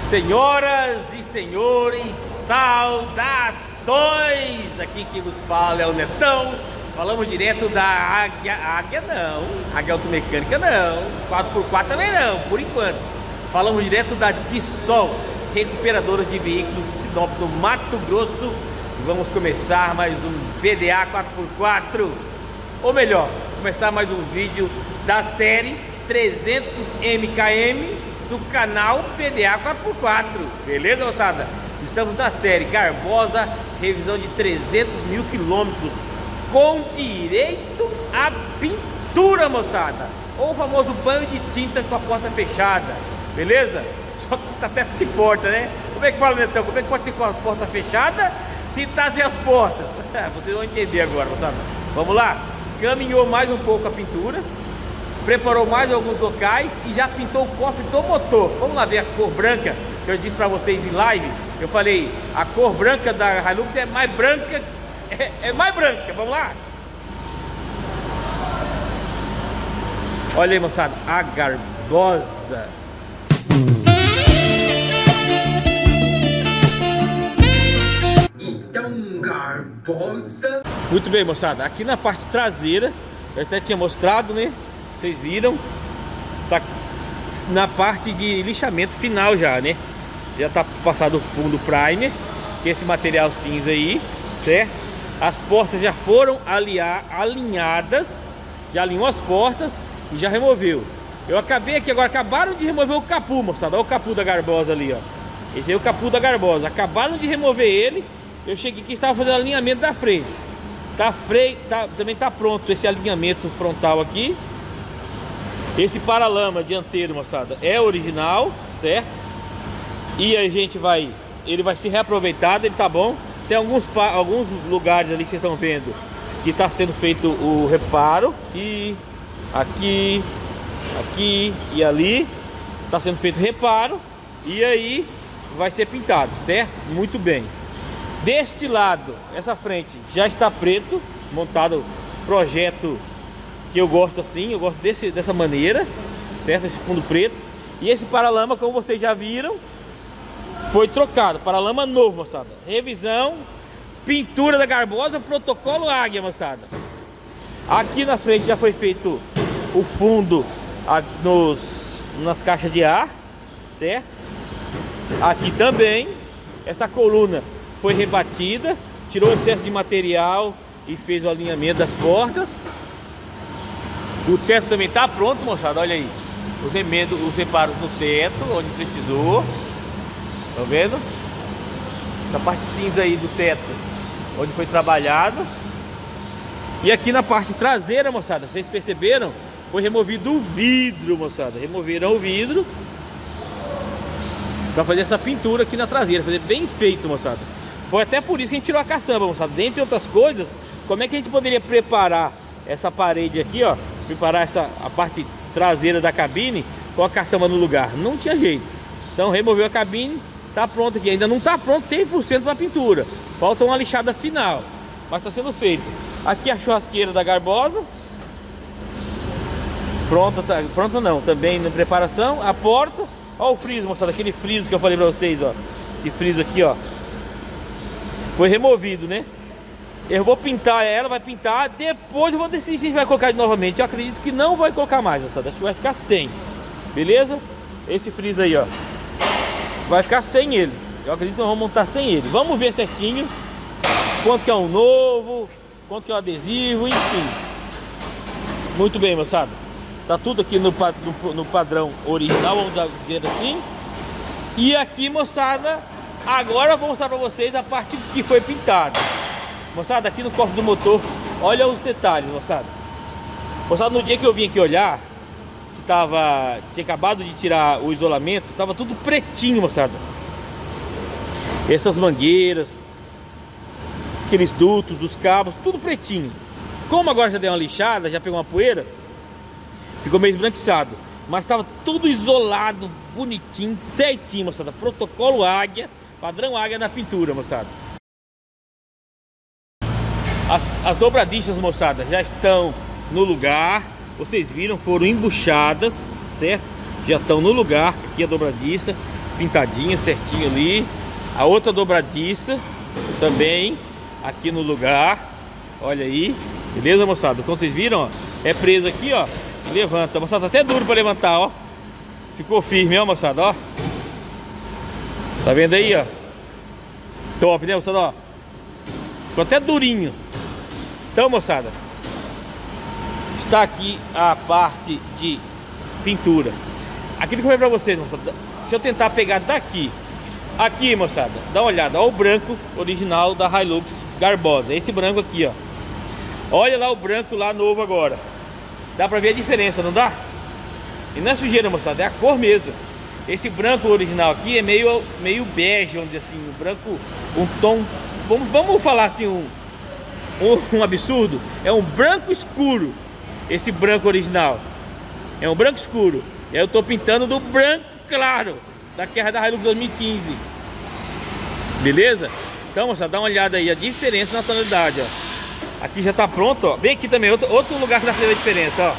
Senhoras e senhores, saudações! Aqui quem vos fala é o Netão. Falamos direto da Águia não, Águia Automecânica não, 4x4 também não, por enquanto. Falamos direto da Tissol, recuperadoras de veículos de Sinop, no Mato Grosso. E vamos começar mais um PDA 4x4, ou melhor, começar mais um vídeo da série 300 MKM do canal PDA 4x4, beleza, moçada? Estamos na série Garbosa, revisão de 300 mil quilômetros, com direito à pintura, moçada, ou o famoso banho de tinta com a porta fechada, beleza? Só que até sem porta, né? Como é que fala, Netão? Como é que pode ser com a porta fechada se tá sem as portas? Vocês vão entender agora, moçada. Vamos lá? Caminhou mais um pouco a pintura, preparou mais alguns locais e já pintou o cofre do motor. Vamos lá ver a cor branca que eu disse para vocês em live. Eu falei, a cor branca da Hilux é mais branca, é mais branca. Vamos lá? Olha aí, moçada, a Garbosa. Então, Garbosa. Muito bem, moçada, aqui na parte traseira, eu até tinha mostrado, né? Vocês viram, tá na parte de lixamento final já, né? Já tá passado o fundo primer, que é esse material cinza aí, certo? As portas já foram alinhadas, já alinhou as portas e já removeu. Eu acabei aqui agora, acabaram de remover o capu, moçada. Olha o capu da Garbosa ali, ó. Esse aí é o capu da Garbosa. Acabaram de remover ele. Eu cheguei aqui e estava fazendo alinhamento da frente. Também tá pronto esse alinhamento frontal aqui. Esse paralama dianteiro, moçada, é original, certo? E a gente ele vai ser reaproveitado, ele tá bom. Tem alguns lugares ali que vocês estão vendo que está sendo feito o reparo. E aqui e ali está sendo feito reparo. E aí vai ser pintado, certo? Muito bem. Deste lado, essa frente já está preto, montado projeto que eu gosto assim, eu gosto dessa maneira, certo? Esse fundo preto. E esse paralama, como vocês já viram, foi trocado, paralama novo, moçada. Revisão, pintura da Garbosa, protocolo Águia, moçada. Aqui na frente já foi feito o fundo nas caixas de ar, certo? Aqui também, essa coluna foi rebatida, tirou o excesso de material e fez o alinhamento das portas. O teto também está pronto, moçada, olha aí. Os reparos no teto, onde precisou. Tá vendo? Essa parte cinza aí do teto, onde foi trabalhado. E aqui na parte traseira, moçada, vocês perceberam? Foi removido o vidro, moçada. Removeram o vidro para fazer essa pintura aqui na traseira, fazer bem feito, moçada. Foi até por isso que a gente tirou a caçamba, moçada. Dentre outras coisas, como é que a gente poderia preparar essa parede aqui, ó? Preparar a parte traseira da cabine com a caçamba no lugar? Não tinha jeito. Então removeu a cabine, tá pronto aqui. Ainda não tá pronto 100% para pintura. Falta uma lixada final, mas tá sendo feito. Aqui a churrasqueira da Garbosa. Pronta não, também na preparação. A porta, ó o friso, moçada, aquele friso que eu falei para vocês, ó. Esse friso aqui, ó, foi removido, né? Eu vou pintar ela, vai pintar. Depois eu vou decidir se a gente vai colocar novamente. Eu acredito que não vai colocar mais, moçada. Acho que vai ficar sem. Beleza? Esse friso aí, ó, vai ficar sem ele. Eu acredito que nós vamos montar sem ele. Vamos ver certinho quanto que é um novo, quanto que é um adesivo, enfim. Muito bem, moçada. Tá tudo aqui no padrão original, vamos dizer assim. E aqui, moçada, agora eu vou mostrar pra vocês a parte que foi pintada. Moçada, aqui no cofre do motor, olha os detalhes, moçada. Moçada, no dia que eu vim aqui olhar, que tinha acabado de tirar o isolamento, tava tudo pretinho, moçada. Essas mangueiras, aqueles dutos dos cabos, tudo pretinho. Como agora já deu uma lixada, já pegou uma poeira, ficou meio esbranquiçado. Mas tava tudo isolado, bonitinho, certinho, moçada. Protocolo Águia, padrão Águia na pintura, moçada. As dobradiças, moçada, já estão no lugar. Vocês viram, foram embuchadas, certo? Já estão no lugar, aqui a dobradiça. pintadinha certinho ali. A outra dobradiça também aqui no lugar. Olha aí, beleza, moçada? Como vocês viram, ó, é preso aqui, ó, e levanta. Moçada, tá até duro pra levantar, ó. Ficou firme, ó, moçada, ó. Tá vendo aí, ó? Top, né, moçada, ó? Ficou até durinho. Então, moçada, está aqui a parte de pintura. Aquilo que eu falei pra vocês, moçada, deixa eu tentar pegar daqui. Aqui, moçada, dá uma olhada, ó, o branco original da Hilux Garbosa. Esse branco aqui, ó. Olha lá o branco lá novo agora. Dá pra ver a diferença, não dá? E não é sujeira, moçada, é a cor mesmo. Esse branco original aqui é meio bege, vamos dizer assim, um branco, um tom, vamos falar assim, um absurdo. É um branco escuro. Esse branco original é um branco escuro. E aí eu tô pintando do branco claro da Hilux 2015. Beleza? Então, moçada, dá uma olhada aí a diferença na tonalidade, ó. Aqui já tá pronto, ó. Bem aqui também, outro lugar que dá pra ver a diferença,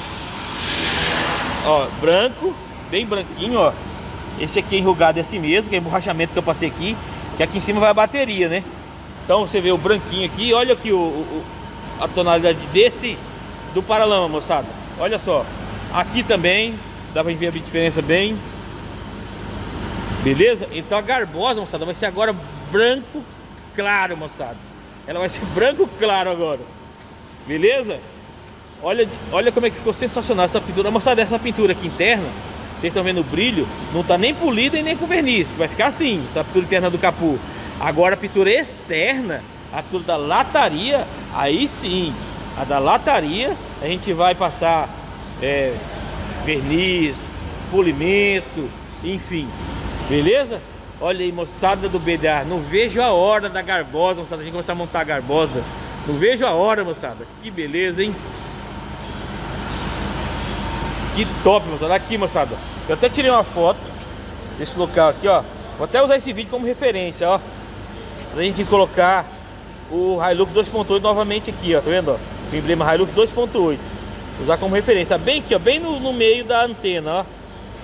ó. Ó, branco, bem branquinho, ó. Esse aqui é enrugado, é assim mesmo, que é emborrachamento que eu passei aqui. Que aqui em cima vai a bateria, né? Então você vê o branquinho aqui. Olha aqui a tonalidade do paralama, moçada. Olha só. Aqui também dá pra ver a diferença bem. Beleza? Então a Garbosa, moçada, vai ser agora branco claro, moçada. Ela vai ser branco claro agora. Beleza? Olha como é que ficou sensacional essa pintura. Moçada, essa pintura aqui interna, vocês estão vendo o brilho, não tá nem polida e nem com verniz, que vai ficar assim, essa pintura interna do capô. Agora a pintura externa, a pintura da lataria, aí sim, a da lataria a gente vai passar verniz, polimento, enfim. Beleza? Olha aí, moçada do BDA, não vejo a hora da Garbosa, moçada, a gente começar a montar a Garbosa. Não vejo a hora, moçada. Que beleza, hein? Que top, moçada. Aqui, moçada, eu até tirei uma foto desse local aqui, ó. Vou até usar esse vídeo como referência, ó, pra gente colocar o Hilux 2.8 novamente aqui, ó. Tá vendo, ó? O emblema Hilux 2.8. Usar como referência. Tá bem aqui, ó, bem no meio da antena, ó.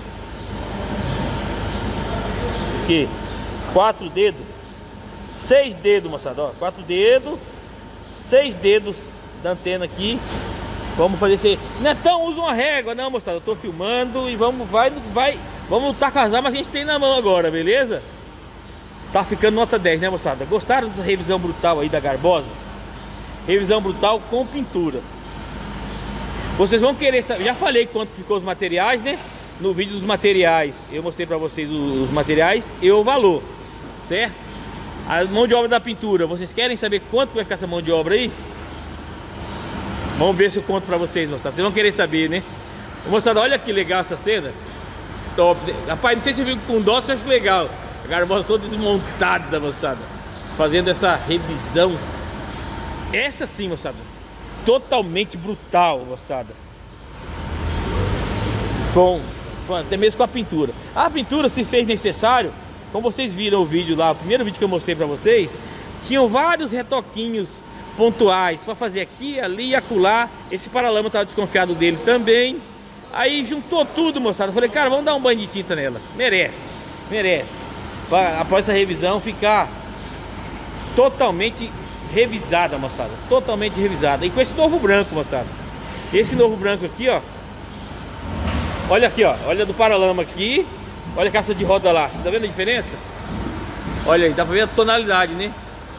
Aqui, 4 dedos, 6 dedos, moçada, ó, 4 dedos, 6 dedos da antena aqui. Vamos fazer esse... Netão, usa uma régua. Não, moçada, eu tô filmando e vamos lutar com as armas que a gente tem na mão agora, beleza? Tá ficando nota 10, né, moçada? Gostaram dessa revisão brutal aí da Garbosa? Revisão brutal com pintura. Vocês vão querer saber, já falei quanto ficou os materiais, né? No vídeo dos materiais, eu mostrei pra vocês os materiais e o valor, certo? A mão de obra da pintura, vocês querem saber quanto vai ficar essa mão de obra aí? Vamos ver se eu conto pra vocês, moçada. Vocês vão querer saber, né? Moçada, olha que legal essa cena. Top. Rapaz, não sei se você viu com dó, se eu acho legal. A Garbosa toda desmontada, moçada, fazendo essa revisão. Essa sim, moçada, totalmente brutal, moçada. Até mesmo com a pintura. A pintura se fez necessário, como vocês viram o vídeo lá, o primeiro vídeo que eu mostrei pra vocês, tinham vários retoquinhos pontuais para fazer aqui, ali e acolá. Esse paralama eu tava desconfiado dele também. Aí juntou tudo, moçada. Falei, cara, vamos dar um banho de tinta nela. Merece, merece. Pra, após essa revisão, ficar totalmente revisada, moçada. Totalmente revisada. E com esse novo branco, moçada. Esse novo branco aqui, ó. Olha aqui, ó. Olha do paralama aqui. Olha a caixa de roda lá. Você tá vendo a diferença? Olha aí, dá pra ver a tonalidade, né?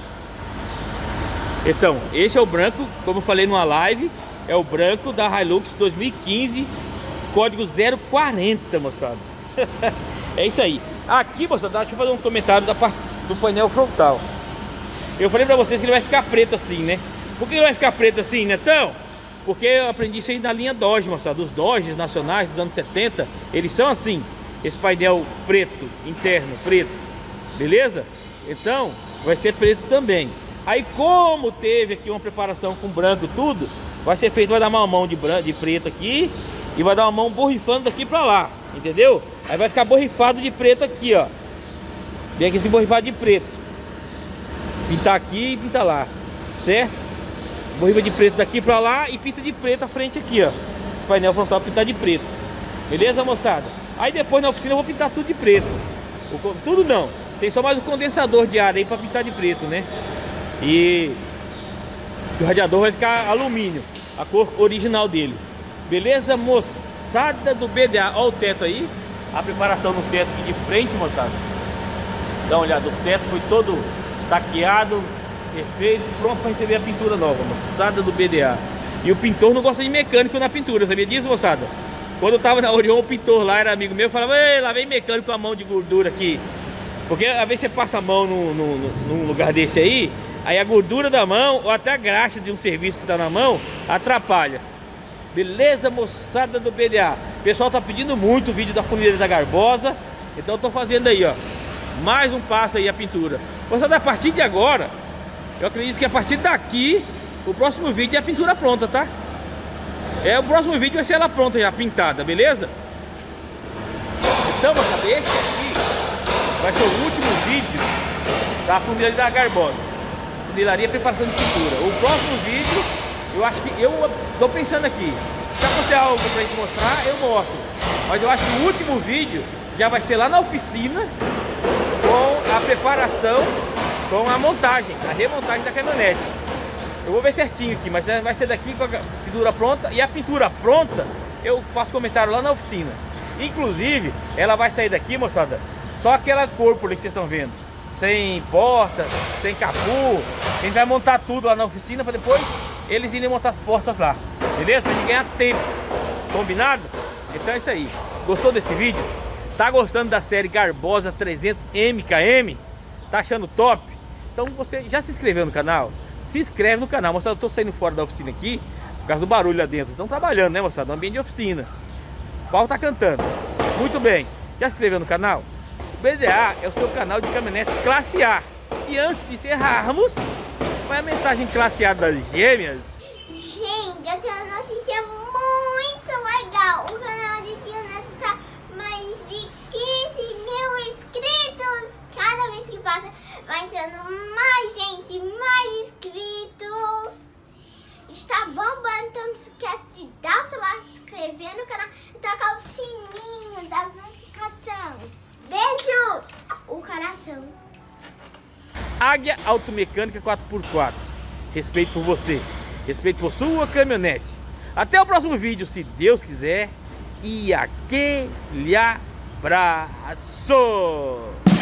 Então, esse é o branco, como eu falei numa live. É o branco da Hilux 2015, código 040, moçada. É isso aí. Aqui, moçada, deixa eu fazer um comentário da parte do painel frontal. Eu falei pra vocês que ele vai ficar preto assim, né? Por que ele vai ficar preto assim, Netão? Porque eu aprendi isso aí na linha Dodge, moçada. Os Dodges nacionais dos anos 70, eles são assim. Esse painel preto, interno, preto. Beleza? Então, vai ser preto também. Aí, como teve aqui uma preparação com branco tudo, vai ser feito, vai dar uma mão de preto aqui e vai dar uma mão borrifando daqui pra lá, entendeu? Aí vai ficar borrifado de preto aqui, ó. Vem aqui esse borrifado de preto. Pintar aqui e pintar lá, certo? Borrifa de preto daqui pra lá e pinta de preto a frente aqui, ó. Esse painel frontal pintar de preto. Beleza, moçada? Aí depois na oficina eu vou pintar tudo de preto. Tudo não. Tem só mais o condensador de ar aí para pintar de preto, né? E o radiador vai ficar alumínio, a cor original dele. Beleza, moçada do BDA? Olha o teto aí. A preparação do teto aqui de frente, moçada. Dá uma olhada, o teto foi todo taqueado, perfeito, pronto para receber a pintura nova, moçada do BDA. E o pintor não gosta de mecânico na pintura, sabia disso, moçada? Quando eu tava na Orion, o pintor lá era amigo meu, falava: ei, lá vem mecânico com a mão de gordura aqui. Porque às vezes você passa a mão num lugar desse aí a gordura da mão, ou até a graxa de um serviço que tá na mão, atrapalha. Beleza, moçada do BDA? O pessoal tá pedindo muito o vídeo da funilaria da Garbosa, então eu tô fazendo aí, ó, mais um passo aí a pintura. Moçada, a partir de agora, eu acredito que a partir daqui, o próximo vídeo é a pintura pronta, tá? O próximo vídeo vai ser ela pronta já, pintada, beleza? Então, moçada, esse aqui vai ser o último vídeo da funilaria da Garbosa. Funilaria preparação de pintura. O próximo vídeo, eu acho que eu tô pensando aqui, se acontecer algo pra gente mostrar, eu mostro. Mas eu acho que o último vídeo já vai ser lá na oficina, com a preparação, com a montagem, a remontagem da caminhonete. Eu vou ver certinho aqui, mas vai ser daqui com a pintura pronta. E a pintura pronta, eu faço comentário lá na oficina. Inclusive, ela vai sair daqui, moçada, só aquela corpo ali que vocês estão vendo, sem porta, sem capô. A gente vai montar tudo lá na oficina para depois eles irem montar as portas lá, beleza? Pra gente ganhar tempo, combinado? Então é isso aí. Gostou desse vídeo? Tá gostando da série Garbosa 300 MKM? Tá achando top? Então você já se inscreveu no canal? Se inscreve no canal, moçada. Eu tô saindo fora da oficina aqui por causa do barulho lá dentro. Estão trabalhando, né, moçada? No ambiente de oficina. O pau tá cantando. Muito bem. Já se inscreveu no canal? O BDA é o seu canal de caminhonetes classe A. E antes de encerrarmos, qual é a mensagem classe A das gêmeas? Gente, eu tenho uma notícia muito legal. O canal de caminhonetes tá mais de 15 mil inscritos. Cada vez que passa, vai entrando mais gente, mais inscritos. Está bombando, então não se esquece de dar o seu like, se inscrever no canal e tocar o sininho das notificações. Beijo! O coração. Águia Automecânica 4x4. Respeito por você, respeito por sua caminhonete. Até o próximo vídeo, se Deus quiser. E aquele abraço!